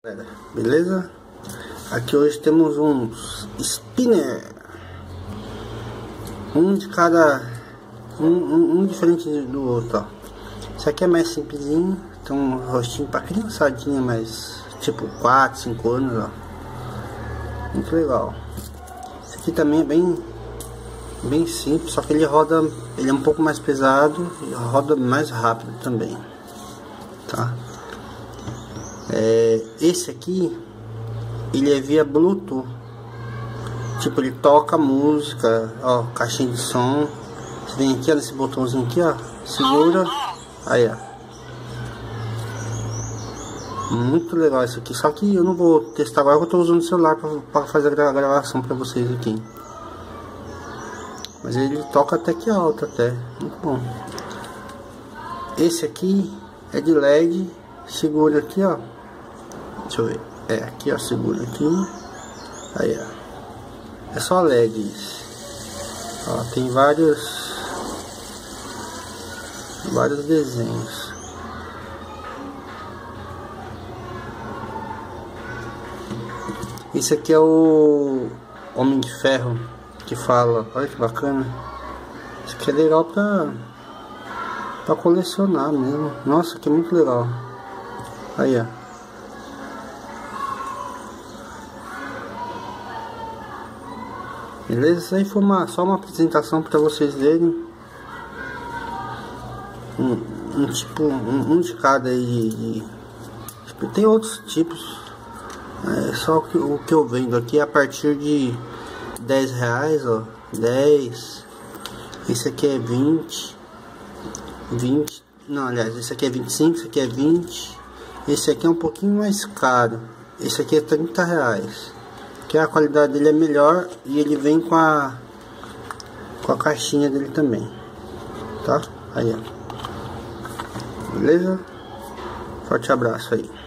Beleza? Aqui hoje temos uns spinner, um de cada, um diferente do outro, ó. Esse aqui é mais simplesinho, tem um rostinho pra criançadinha, mas tipo 4, 5 anos, ó. Muito legal. Esse aqui também é bem simples, só que ele roda, ele é um pouco mais pesado e roda mais rápido também, tá? Esse aqui ele é via Bluetooth, tipo ele toca música, ó, caixinha de som. Você vem aqui, ó, nesse botãozinho aqui, ó, segura, aí, ó. Muito legal isso aqui, só que eu não vou testar agora, eu tô usando o celular para fazer a gravação para vocês aqui. Mas ele toca até que alto, até, muito bom. Esse aqui é de LED, segura aqui, ó. Deixa eu ver, aqui, ó, segura aqui, aí, ó, é só LED, ó, tem vários desenhos. Esse aqui é o Homem de Ferro que fala, olha que bacana. Isso aqui é legal pra colecionar mesmo, nossa, que muito legal, aí, ó. Beleza? Isso aí foi só uma apresentação para vocês verem. Um de cada aí. Tipo, tem outros tipos. Só o que eu vendo aqui é a partir de R$10, ó. 10. Esse aqui é 20. Não, aliás, esse aqui é 25, esse aqui é 20. Esse aqui é um pouquinho mais caro. Esse aqui é R$30. Que a qualidade dele é melhor e ele vem com a caixinha dele também, tá? Aí, ó. Beleza? Forte abraço aí.